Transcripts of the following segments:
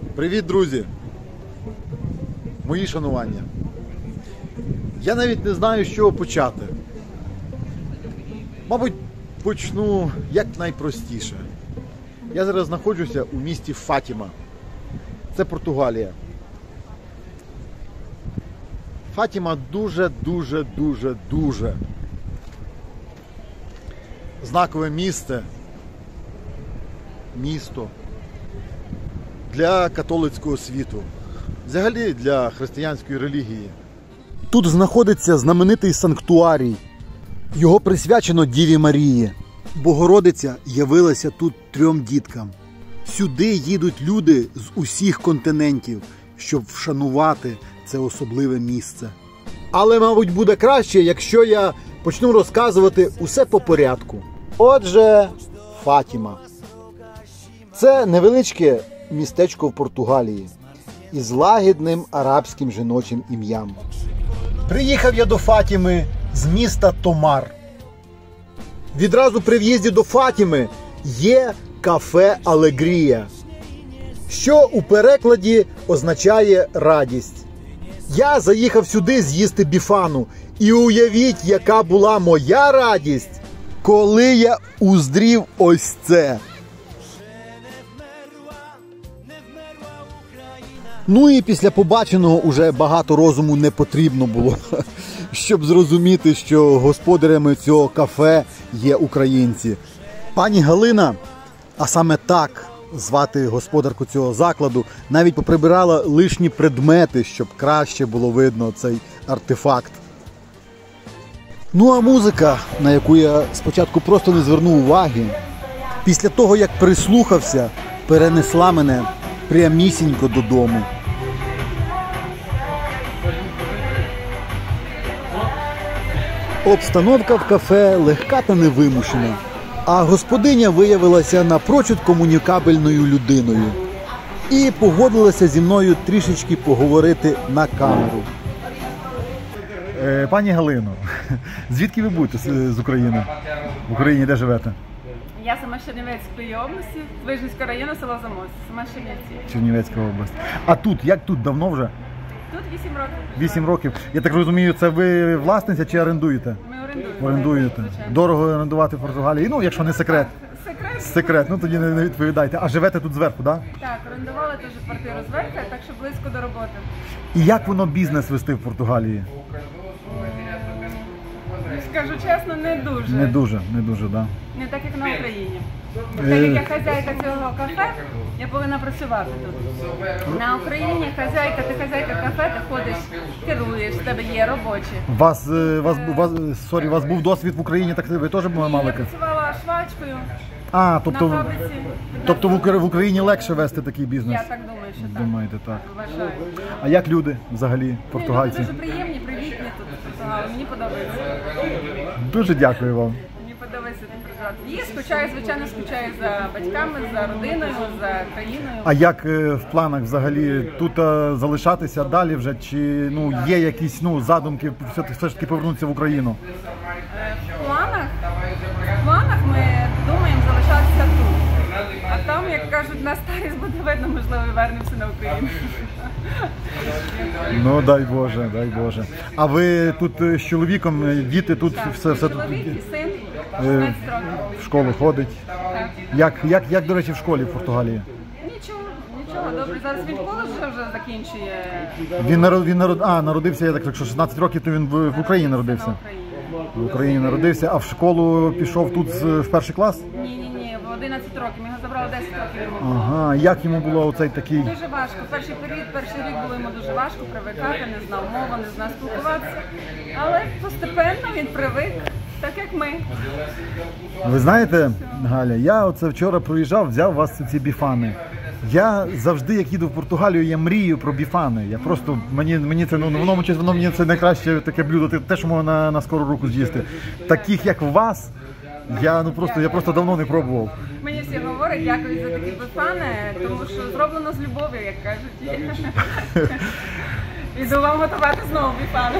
Привіт, друзі! Мої шанування. Я навіть не знаю, з чого почати. Мабуть, почну як найпростіше. Я зараз знаходжуся у місті Фатіма. Це Португалія. Фатіма дуже знакове місто для католицького світу, взагалі для християнської релігії. Тут знаходиться знаменитий санктуарій. Його присвячено Діві Марії. Богородиця явилася тут 3 діткам. Сюди їдуть люди з усіх континентів, щоб вшанувати це особливе місце. Але, мабуть, буде краще, якщо я почну розказувати усе по порядку. Отже, Фатіма. Це невеличке містечко в Португалії із лагідним арабським жіночим ім'ям. Приїхав я до Фатіми з міста Томар. Відразу при в'їзді до Фатіми є кафе Алегрія, що у перекладі означає радість. Я заїхав сюди з'їсти біфану. І уявіть, яка була моя радість, коли я уздрів ось це. Ну і після побаченого уже багато розуму не потрібно було, щоб зрозуміти, що господарями цього кафе є українці. Пані Галина, а саме так звати господарку цього закладу, навіть поприбирала лишні предмети, щоб краще було видно цей артефакт. Ну а музика, на яку я спочатку просто не звернув уваги, після того як прислухався, перенесла мене прямісінько додому. Обстановка в кафе легка та невимушена, а господиня виявилася напрочуд комунікабельною людиною і погодилася зі мною трішечки поговорити на камеру. Пані Галино, звідки ви будете з України? В Україні де живете? Я сама з Чернівецької області, Вижницького району, село Замость, сама з Чернівців. Чернівецька область. А тут, як тут, давно вже? Тут 8 років. 8 років. Я так розумію, це ви власниця чи орендуєте? Ми орендуємо. Орендуєте. Дорого орендувати в Португалії? Ну, якщо не секрет. Секрет, ну тоді не відповідайте. А живете тут зверху, так? Так, орендували теж квартиру зверху, так що близько до роботи. І як воно бізнес вести в Португалії? Скажу чесно, не дуже. Не дуже, так. Не так, як на Україні. Так як я хазяйка цього кафе, я повинна працювати тут. На Україні ти хазяйка кафе, ти ходиш, керуєш, в тебе є робочі. У вас був досвід в Україні, так ви теж мали? Я працювала швачкою. На фабриці. Тобто в Україні легше вести такий бізнес? Я так думаю, що так. Думаєте, так. Вважаю. А як люди взагалі, португальці? Люди дуже приємні, привітні тут в Португалії. Мені подобається. Дуже дякую вам. Мені подобається тут проживати. Звичайно, скучаю за батьками, за родиною, за країною. А як в планах взагалі тут залишатися далі вже? Чи є якісь задумки все ж таки повернутися в Україну? В планах ми думаємо залишатися тут. А там, як кажуть, на старість буде видно, можливо, вернемося на Україну. Ну, дай Боже. А ви тут з чоловіком, діти тут все тут? Чоловік і син, 16 років. В школу ходить? Так. Як, до речі, в школі в Португалії? Нічого, добре. Зараз він коледж вже закінчує. Він народився, я так, якщо 16 років, то він в Україні народився? В Україні народився, а в школу пішов тут в перший клас? Ні, в 11 років. Ми його забрали 10 років йому. Ага, як йому було оцей такий? Дуже важко. Перший рік було йому дуже важко привикати, не знав мови, не знав спілкуватися. Але постепенно він привик, так як ми. Ви знаєте, Галя, я вчора проїжджав, взяв у вас ці біфани. Я завжди, як їду в Португалію, я мрію про біфани. Я просто, мені це, воно мені це найкраще таке блюдо, те, що можна на скору руку з'їсти. Таких, як у вас, я просто давно не пробував. Мені всі говорять, дякую за такі біфани, тому що зроблено з любов'ю, як кажуть. Іду вам готувати знову біфани.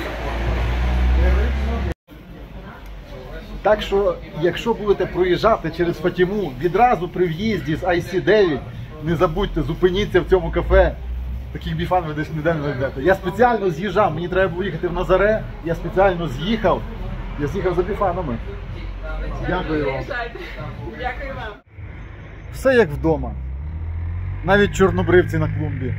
Так що, якщо будете проїжджати через Фатіму, відразу при в'їзді з IC9, не забудьте, зупиніться в цьому кафе. Таких біфан ви десь ніде не знайдете. Я спеціально з'їжджав, мені треба було їхати в Назаре, я спеціально з'їхав. Я з'їхав за біфанами. Дякую вам. Дякую вам. Все як вдома. Навіть чорнобривці на клумбі.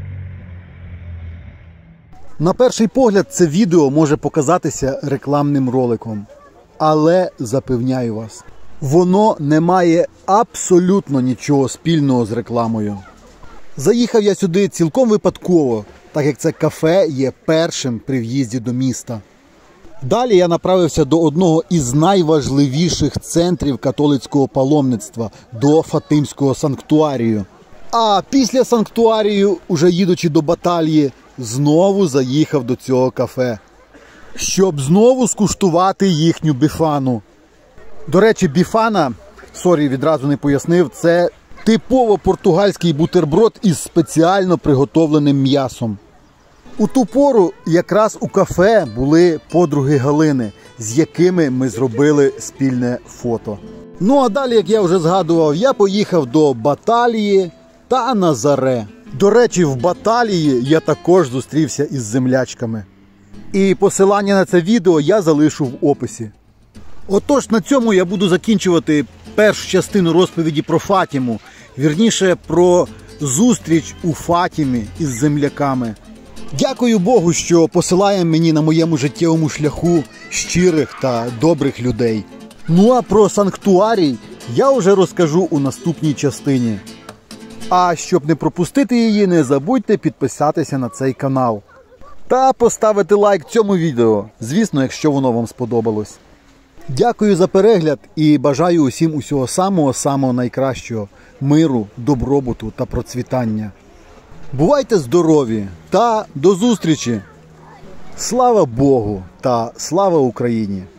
На перший погляд це відео може показатися рекламним роликом. Але запевняю вас, воно не має абсолютно нічого спільного з рекламою. Заїхав я сюди цілком випадково, так як це кафе є першим при в'їзді до міста. Далі я направився до одного із найважливіших центрів католицького паломництва – до Фатимського санктуарію. А після санктуарію, уже їдучи до Баталії, знову заїхав до цього кафе, щоб знову скуштувати їхню біфану. До речі, біфана, відразу не пояснив, це типово португальський бутерброд із спеціально приготовленим м'ясом. У ту пору якраз у кафе були подруги Галини, з якими ми зробили спільне фото. Ну а далі, як я вже згадував, я поїхав до Баталії та Назаре. До речі, в Баталії я також зустрівся із землячками. І посилання на це відео я залишу в описі. Отож, на цьому я буду закінчувати першу частину розповіді про Фатіму. Вірніше, про зустріч у Фатімі із земляками. Дякую Богу, що посилає мені на моєму життєвому шляху щирих та добрих людей. Ну а про санктуарій я вже розкажу у наступній частині. А щоб не пропустити її, не забудьте підписатися на цей канал. Та поставити лайк цьому відео, звісно, якщо воно вам сподобалось. Дякую за перегляд і бажаю усім усього самого-самого найкращого. Миру, добробуту та процвітання. Бувайте здорові та до зустрічі! Слава Богу та слава Україні!